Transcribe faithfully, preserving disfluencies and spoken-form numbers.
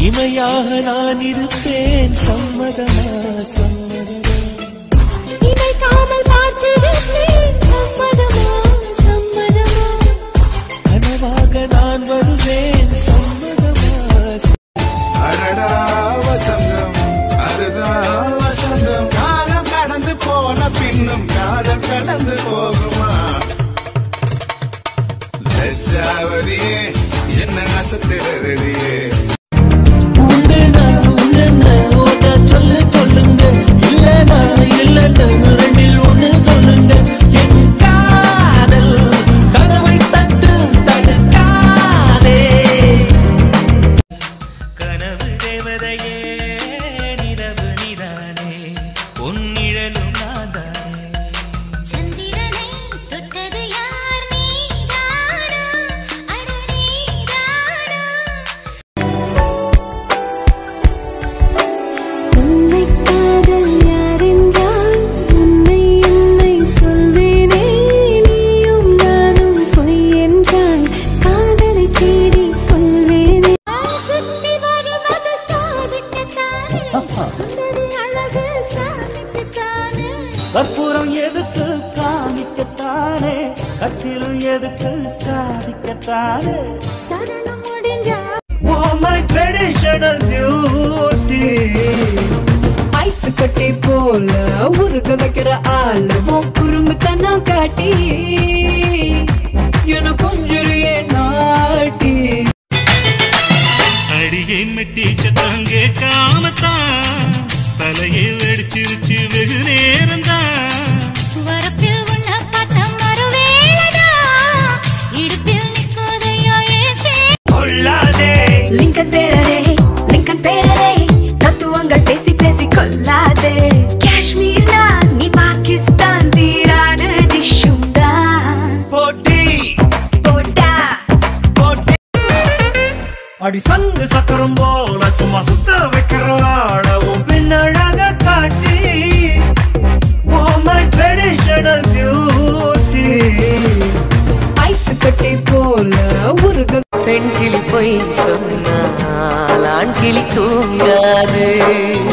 இமையாக நான் இருப்பேன் சம்மதமா சம்மதமா இமைக்காமல் பார்த்திருப்பேன் சம்மதமா சம்மதமா கனவாக நான் வருவேன் சம்மதமா அடடா வசந்தம் அதுதான் வசந்தம் காலம் கடந்து போன பின்னும் காதல் கடந்து போகுமா லஜ்ஜாவதியே என்ன அசத்திரதியே சொல்லு சொல்லுங்க இல்லனா இல்லன்னு ரெண்டில் ஒண்ணு சொல்லுங்க என் காதல் கதவை தட்டு தடுக்காதே கனவு தேவதையே நிலவு நீதானே உன் நிழலும் நான்தானே சந்திரனை தொட்டது யார் நீதானா அட நீதானா உன்னை காதல் யாரென்றால் உன்னை என்னை சொல்வேனே நீயும் நானும் பொய் என்றால் காதலை தேடி கொள்வேனே சுத்தி வரும் அது சாதிக்கத்தானே சுந்தரி அழகு சாதிக்கத்தானே கற்பூரம் எதுக்கு காணிக்கத்தானே கட்டிலும் எதுக்கு சாதிக்கத்தானே சரணம் முடிஞ்சா Oh my traditional beauty ice கட்டி போல உருக வைக்கிற ஆளு உன் குறும்புத்தனா காட்டி என கொஞ்சுறியே நாட்டி அடியை மெட்டி சத்தங்க காமத்தான் தலையை வெடிச்சிருச்சு வெகு நேரம்தான் வரப்பில் உன்னை பார்த்த மறுவேளதா இடுப்பில் நிற்காதையா ஏசே கொள்ளாதே லிங்கன் பேரரே லிங்கன் பேரரே தத்துவங்கள் பேசி பேசி கொல்லாதே காஷ்மீர் நான் நீ பாகிஸ்தான் தீராது டிஷ்ஷும் தான் போட்டி போட்டா போட்டி அடி சங்கு சக்கரம் போல சும்மா சுத்த வைக்கிறவாடவும் பின்னழக காட்டி Oh my traditional beauty ice கட்டி போல உருக பெண் கிளி பொய் சொன்னால் ஆண் கிளி தூங்காது